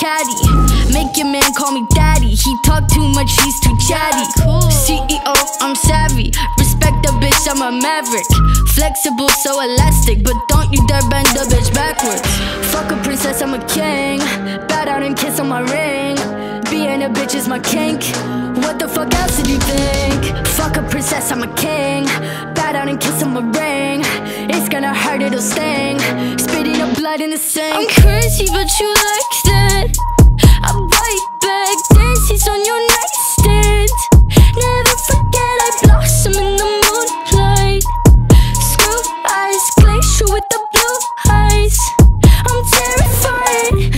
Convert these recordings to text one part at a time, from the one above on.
catty. Make your man call me daddy. He talk too much, he's too chatty. CEO, I'm savvy. Respect the bitch, I'm a maverick. Flexible, so elastic, but don't you dare bend the bitch backwards. Fuck a princess, I'm a king. Bow down and kiss on my ring. Being a bitch is my kink. What the fuck else did you think? Fuck a princess, I'm a king. Bow down and kiss on my ring. It's gonna hurt, it'll sting. Spitting up blood in the sink. I'm crazy, but you like that. I bite back, daisies on your nightstand. Never forget I blossom in the moonlight. Screw eyes, glacial with the blue eyes. I'm terrified.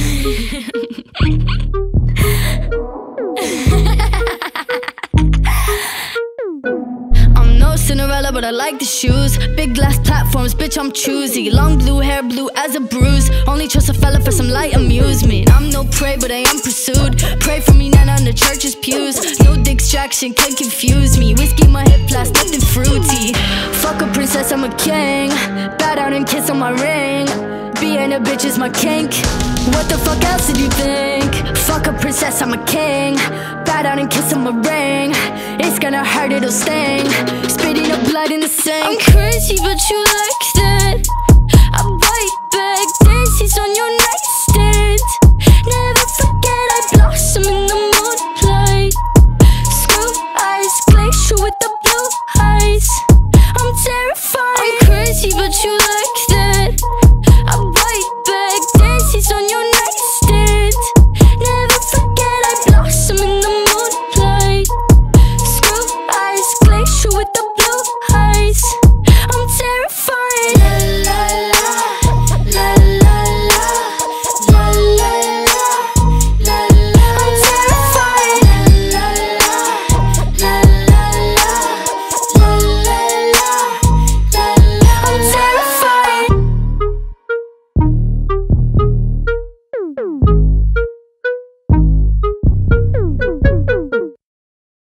I'm no Cinderella, but I like the shoes. Big glass platforms, bitch, I'm choosy. Long blue hair, blue as a bruise. Only trust a fella for some light amusement. I'm no prey, but I am pursued. Pray for me, not on the church's pews. No distraction can confuse me. Whiskey my hip blast, nothing fruity. Fuck a princess, I'm a king. Bow down and kiss on my ring. Being a bitch is my kink. What the fuck else did you think? Fuck a princess, I'm a king. Bow down and kiss on my ring. It's gonna hurt, it'll sting. Spitting up blood in the sink. I'm crazy, but you like that. I bite back, daisies on your nightstand. Never forget I blossom in the moonlight. Screw eyes, glacial with the blue eyes. I'm terrified. I'm crazy, but you like